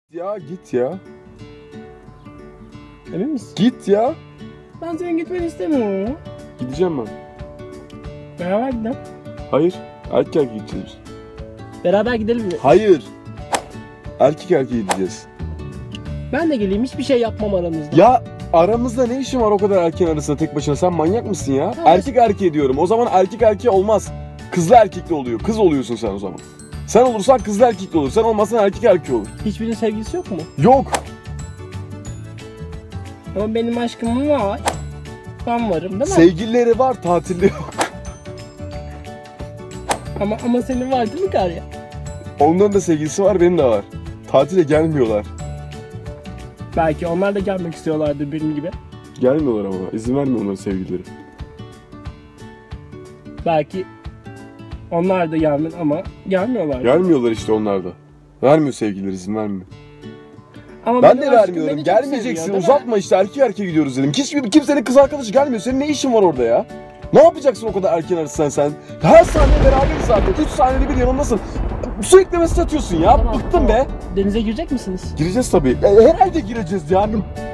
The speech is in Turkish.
Ya git ya. Emin misin? Git ya. Ben senin gitmeni istemiyorum ama. Gideceğim ben. Beraber gidelim. Hayır. Erkek erkeğe gideceğiz biz. Beraber gidelim mi? Hayır. Erkek erkeğe gideceğiz. Ben de geleyim, hiçbir şey yapmam aramızda. Ya aramızda ne işin var o kadar erkeğin arasında tek başına? Sen manyak mısın ya? Tamam. Erkek erkeğe diyorum. O zaman erkek erkeğe olmaz. Kızla erkekli oluyor. Kız oluyorsun sen o zaman. Sen olursan kızla erkekli olur. Sen olmazsan erkek erkeği olur. Hiçbirinin sevgilisi yok mu? Yok. Ama benim aşkım var. Ben varım değil mi? Sevgilileri var, tatilde yok. Ama senin var değil mi Karya? Onların da sevgilisi var, benim de var. Tatile gelmiyorlar. Belki onlar da gelmek istiyorlardır benim gibi. Gelmiyorlar ama. İzin vermiyor onların sevgilileri. Belki onlar da gelmedi ama gelmiyorlar. Gelmiyorlar işte onlar da. Vermiyor sevgilileri, izin vermiyor. Ama Ben benim de aşkım vermiyorum. beni çok Gelmeyeceksin. seviyor, değil mi? Uzatma işte. Erkek erkeğe gidiyoruz dedim. Kimsenin kız arkadaşı gelmiyor. Senin ne işin var orada ya? Ne yapacaksın o kadar erken arasından sen? Her saniye beraberiz zaten. 3 saniyede bir yanımdasın. Sürekli mesaj atıyorsun ya. Tamam, Bıktım tamam. be. Denize girecek misiniz? Gireceğiz tabii. Herhalde gireceğiz yani.